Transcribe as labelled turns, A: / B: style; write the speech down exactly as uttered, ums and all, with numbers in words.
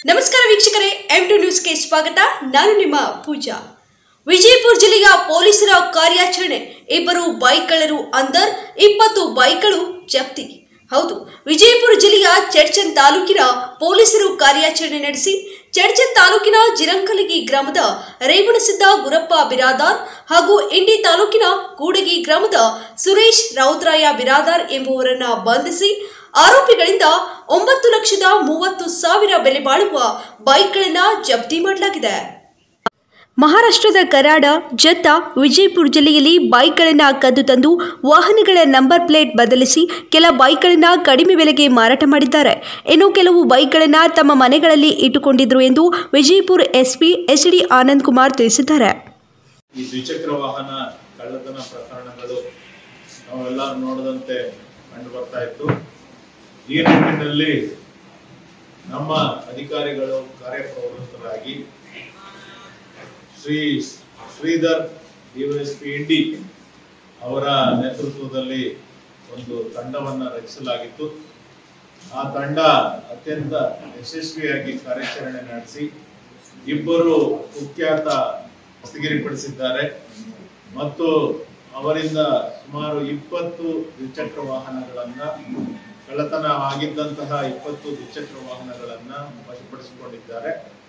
A: ನಮಸ್ಕಾರ ವೀಕ್ಷಕರೇ, M to ನ್ಯೂಸ್ಗೆ ಸ್ವಾಗತ. ನಾನು ನಿಮ್ಮ ಪೂಜಾ. ವಿಜಯಪುರ ಜಿಲ್ಲೆಯ ಪೊಲೀಸರ ಕಾರ್ಯಾಚರಣೆ. ಇಬ್ಬರು ಬೈಕ್ ಕಳ್ಳರು ಅಂದರ್ ಇಪ್ಪತ್ತು ಬೈಕ್ಗಳು ಜಪ್ತಿ. ಹೌದು, ವಿಜಯಪುರ ಜಿಲ್ಲೆಯ ಚಡ್ಚನ್ ತಾಲೂಕಿನ ಪೊಲೀಸರು ಕಾರ್ಯಾಚರಣೆ ನಡೆಸಿ ಚಡ್ಚನ್ ತಾಲೂಕಿನ ಜಿರಂಕಲಗಿ ಗ್ರಾಮದ ರೇವಣಸಿದ್ದ ಗುರಪ್ಪ ಬಿರಾದಾರ್ ಹಾಗೂ ಇಂಡಿ ತಾಲೂಕಿನ ಕೂಡಗಿ ಗ್ರಾಮದ ಸುರೇಶ್ ರಾವುತರಾಯ ಬಿರಾದಾರ್ ಎಂಬುವರನ್ನ ಬಂಧಿಸಿ ಆರೋಪಿಗಳಿಂದ ಒಂಬತ್ತು ಲಕ್ಷದ ಮೂವತ್ತು ಸಾವಿರ ಬೆಲೆ ಬಾಳುವ ಬೈಕ್ಗಳನ್ನು ಜಪ್ತಿ ಮಾಡಲಾಗಿದೆ. ಮಹಾರಾಷ್ಟ್ರದ ಕರಾಡ, ಜತ್ತ, ವಿಜಯಪುರ ಜಿಲ್ಲೆಯಲ್ಲಿ ಬೈಕ್ಗಳನ್ನು ಕದ್ದು ತಂದು ವಾಹನಗಳ ನಂಬರ್ ಪ್ಲೇಟ್ ಬದಲಿಸಿ ಕೆಲ ಬೈಕ್ಗಳನ್ನು ಕಡಿಮೆ ಬೆಲೆಗೆ ಮಾರಾಟ ಮಾಡಿದ್ದಾರೆ. ಇನ್ನು ಕೆಲವು ಬೈಕ್ಗಳನ್ನು ತಮ್ಮ ಮನೆಗಳಲ್ಲಿ ಇಟ್ಟುಕೊಂಡಿದ್ರು ಎಂದು Vijayapura SP H D Anand Kumar ತಿಳಿಸಿದ್ದಾರೆ.
B: ಈ ದ್ವಿಚಕ್ರ ವಾಹನ ಕಳ್ಳತನ ಪ್ರಕರಣಗಳು ನಾವೆಲ್ಲರೂ ನೋಡದಂತೆ ಕಂಡು ಬರ್ತಾ ಇತ್ತು. ಈ ನಿಟ್ಟಿನಲ್ಲಿ ನಮ್ಮ ಅಧಿಕಾರಿಗಳು ಕಾರ್ಯಪ್ರವೃತ್ತರಾಗಿ ಶ್ರೀ ಶ್ರೀಧರ್ ಡಿವೈಎಸ್ಪಿ ಇಂಡಿ ಅವರ ನೇತೃತ್ವದಲ್ಲಿ ಒಂದು ತಂಡವನ್ನು ರಚಿಸಲಾಗಿತ್ತು. ಆ ತಂಡ ಅತ್ಯಂತ ಯಶಸ್ವಿಯಾಗಿ ಕಾರ್ಯಾಚರಣೆ ನಡೆಸಿ ಇಬ್ಬರು ಕುಖ್ಯಾತ ಹಸ್ತಗಿರಿಪಡಿಸಿದ್ದಾರೆ ಮತ್ತು ಅವರಿಂದ ಸುಮಾರು ಇಪ್ಪತ್ತು ದ್ವಿಚಕ್ರ ವಾಹನಗಳನ್ನ ಕಳ್ಳತನ ಆಗಿದ್ದಂತಹ ಇಪ್ಪತ್ತು ದ್ವಿಚಕ್ರ ವಾಹನಗಳನ್ನ ವಶಪಡಿಸಿಕೊಂಡಿದ್ದಾರೆ.